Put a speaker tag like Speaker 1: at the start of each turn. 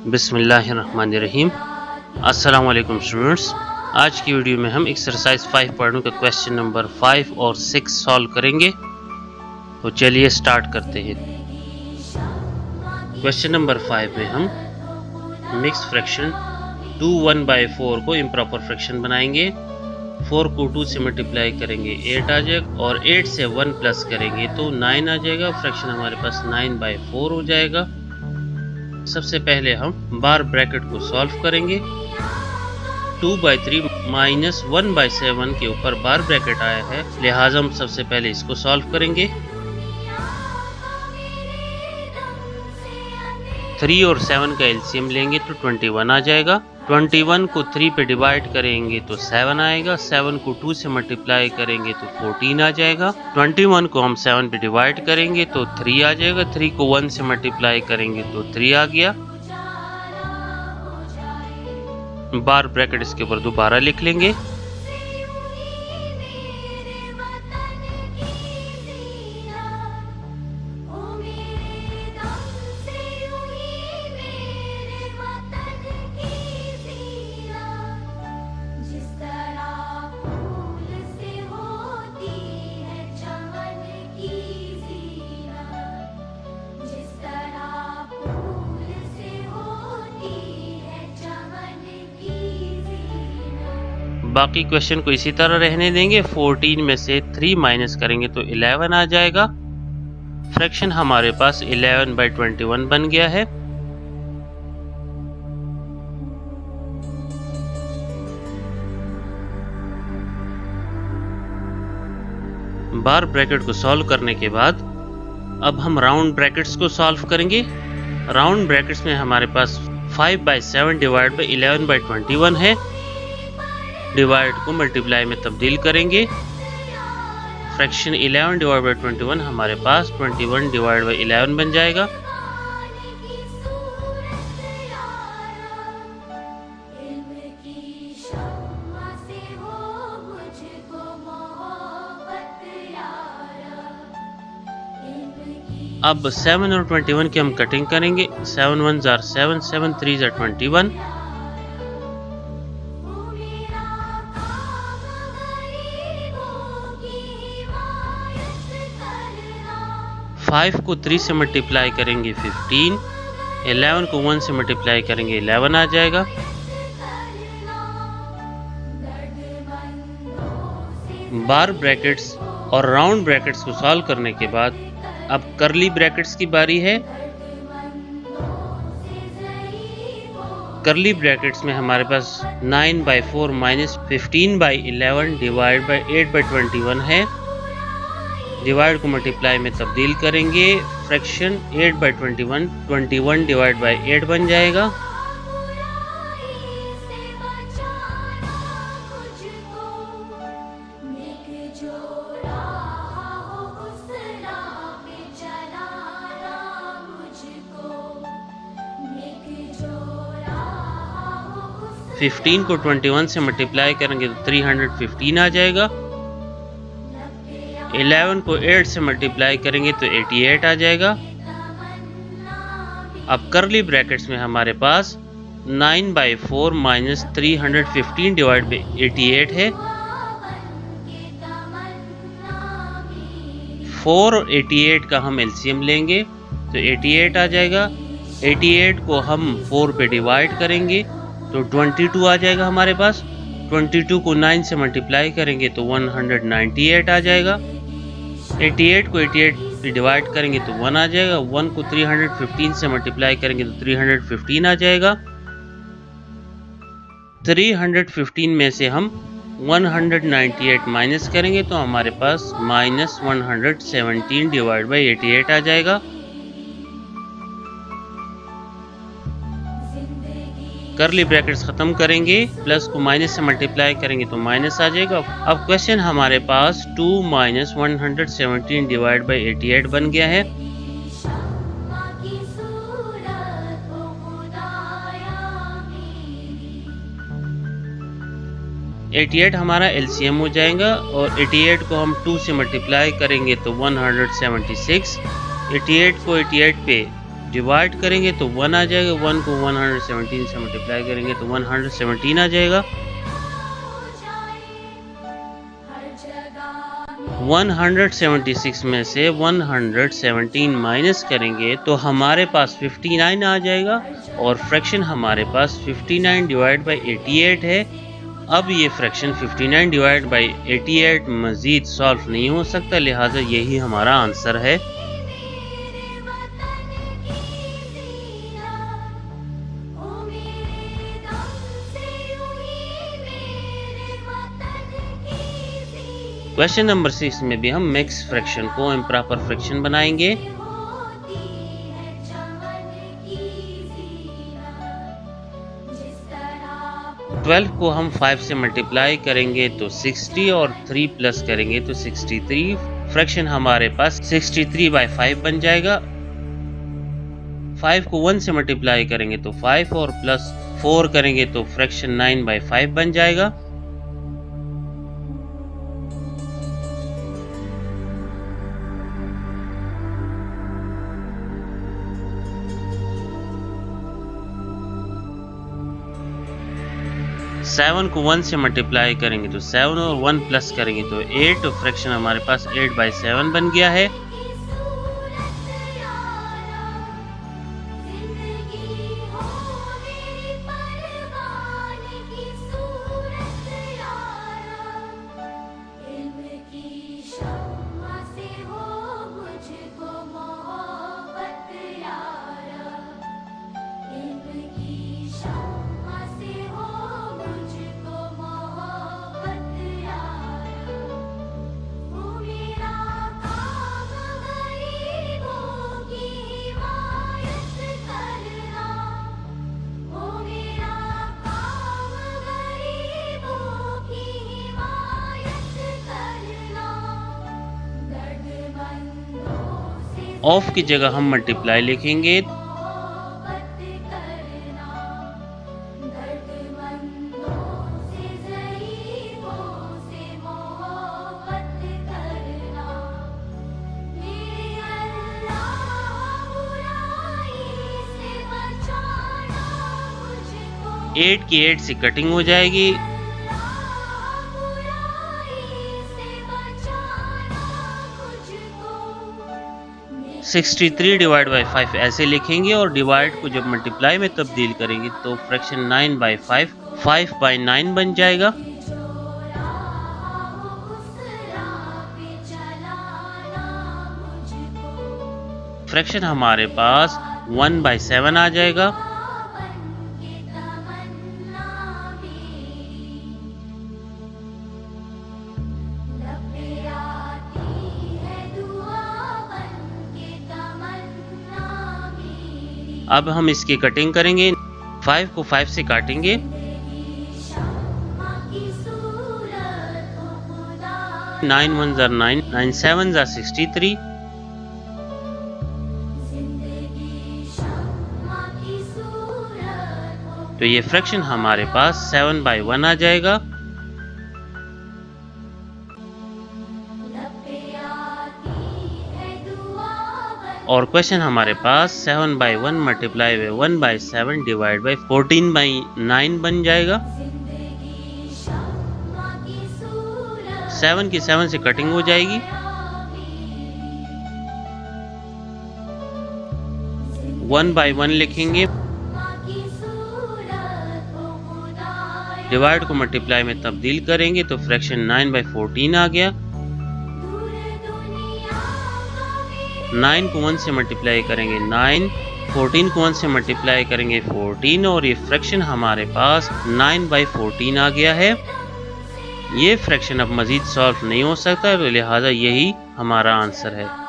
Speaker 1: बिस्मिल्लाहिर्रहमानिर्रहीम। अस्सलाम वालेकुम स्टूडेंट्स। आज की वीडियो में हम एक्सरसाइज 5.1 का क्वेश्चन नंबर 5 और 6 सॉल्व करेंगे। तो चलिए स्टार्ट करते हैं। क्वेश्चन नंबर 5 में हम मिक्स फ्रैक्शन 2 1/4 को इम्प्रॉपर फ्रैक्शन बनाएंगे। 4 को 2 से मल्टीप्लाई करेंगे 8 आ जाएगा और 8 से 1 प्लस करेंगे तो 9 आ जाएगा। फ्रैक्शन हमारे पास 9/4 हो जाएगा। सबसे पहले हम बार ब्रैकेट को सॉल्व करेंगे। 2/3 माइनस 1/7 के ऊपर बार ब्रैकेट आया है, लिहाजा हम सबसे पहले इसको सॉल्व करेंगे। 3 और 7 का एलसीएम लेंगे तो 21 आ जाएगा। 21 को 3 पे डिवाइड करेंगे तो 7 आएगा। 7 को 2 से मल्टीप्लाई करेंगे तो 14 आ जाएगा। 21 को हम 7 पे डिवाइड करेंगे तो 3 आ जाएगा। 3 को 1 से मल्टीप्लाई करेंगे तो 3 आ गया। बार ब्रैकेट इसके ऊपर दोबारा लिख लेंगे। बाकी क्वेश्चन को इसी तरह रहने देंगे। 14 में से 3 माइनस करेंगे तो 11 आ जाएगा। फ्रैक्शन हमारे पास 11/21 बन गया है। बार ब्रैकेट को सॉल्व करने के बाद अब हम राउंड ब्रैकेट्स को सॉल्व करेंगे। राउंड ब्रैकेट्स में हमारे पास 5/7 डिवाइड बाई 11/21 है। डिवाइड को मल्टीप्लाई में तब्दील करेंगे। फ्रैक्शन 11 डिवाइड बाई 21 हमारे पास 21 डिवाइड बाई 11 बन जाएगा। अब 7 और 21 की हम कटिंग करेंगे। 7 1s are 7, 7 3s are 21। 5 को 3 से मल्टीप्लाई करेंगे 15। 11 को 1 से मल्टीप्लाई करेंगे 11 आ जाएगा। बार ब्रैकेट्स और राउंड ब्रैकेट्स को सॉल्व करने के बाद अब कर्ली ब्रैकेट्स की बारी है। कर्ली ब्रैकेट्स में हमारे पास 9/4 माइनस 15/11 डिवाइड बाई 8/21 है। डिवाइड को मल्टीप्लाई में तब्दील करेंगे। फ्रैक्शन 8/21 21 डिवाइड बाई 8 बन जाएगा। फिर 15 को 21 से मल्टीप्लाई करेंगे तो 315 आ जाएगा। 11 को 8 से मल्टीप्लाई करेंगे तो 88 आ जाएगा। अब कर्ली ब्रैकेट्स में हमारे पास 9/4 माइनस 315 डिवाइड बाई 88 है। 4 और 88 का हम एलसीएम लेंगे तो 88 आ जाएगा। 88 को हम 4 पे डिवाइड करेंगे तो 22 आ जाएगा हमारे पास। 22 को 9 से मल्टीप्लाई करेंगे तो 198 आ जाएगा। 88 को 88 से डिवाइड करेंगे तो 1 आ जाएगा। 1 को 315 से मल्टीप्लाई करेंगे तो 315 आ जाएगा। 315 में से हम 198 माइनस करेंगे तो हमारे पास माइनस 117 डिवाइड बाई 88 आ जाएगा। कर्ली ब्रैकेट्स खत्म करेंगे, प्लस को माइनस से मल्टीप्लाई करेंगे तो माइनस आ जाएगा। अब क्वेश्चन हमारे पास 2 माइनस 117 डिवाइड बाई 88 बन गया है। $88 हमारा एलसीएम हो जाएगा और 88 को हम 2 से मल्टीप्लाई करेंगे तो 176। 88 को 88 पे डिवाइड करेंगे तो 1 आ जाएगा, 1 को 117 से मल्टीप्लाई करेंगे तो 117 आ जाएगा। 176 में से 117 माइनस करेंगे तो हमारे पास 59 आ जाएगा और फ्रैक्शन हमारे पास 59 डिवाइड बाई 88 है। अब ये फ्रैक्शन 59 डिवाइड बाई 88 मज़ीद सॉल्व नहीं हो सकता, लिहाजा यही हमारा आंसर है। क्वेश्चन नंबर 6 में भी हम मिक्स फ्रैक्शन को इम्प्रॉपर फ्रैक्शन बनाएंगे। ट्वेल्व को हम 5 से मल्टीप्लाई करेंगे तो 60 और 3 प्लस करेंगे तो 63। फ्रैक्शन हमारे पास 63/5 बन जाएगा। 5 को 1 से मल्टीप्लाई करेंगे तो 5 और प्लस 4 करेंगे तो फ्रैक्शन 9/5 बन जाएगा। सेवन को 1 से मल्टीप्लाई करेंगे तो 7 और 1 प्लस करेंगे तो 8। तो फ्रैक्शन हमारे पास 8/7 बन गया है। ऑफ की जगह हम मल्टीप्लाई लिखेंगे। एट की 8 से कटिंग हो जाएगी। (63 डिवाइड बाई 5) ऐसे लिखेंगे और डिवाइड को जब मल्टीप्लाई में तब्दील करेंगे तो फ्रैक्शन 9/5 5/9 बन जाएगा। फ्रैक्शन हमारे पास 1/7 आ जाएगा। अब हम इसकी कटिंग करेंगे। 5 को 5 से काटेंगे। 9 1 ज़ा 9, 9 7 ज़ा 63। तो ये फ्रैक्शन हमारे पास 7/1 आ जाएगा। और क्वेश्चन हमारे पास 7/1 मल्टीप्लाई बाई 1/7 डिवाइड बाई 14/9 बन जाएगा। 7 की 7 से कटिंग हो जाएगी। 1/1 लिखेंगे। डिवाइड को मल्टीप्लाई में तब्दील करेंगे तो फ्रैक्शन 9/14 आ गया। 9 को 1 से मल्टीप्लाई करेंगे 9, 14 को 1 से मल्टीप्लाई करेंगे 14 और ये फ्रैक्शन हमारे पास 9/14 आ गया है। ये फ्रैक्शन अब मज़ीद सॉल्व नहीं हो सकता, तो लिहाजा यही हमारा आंसर है।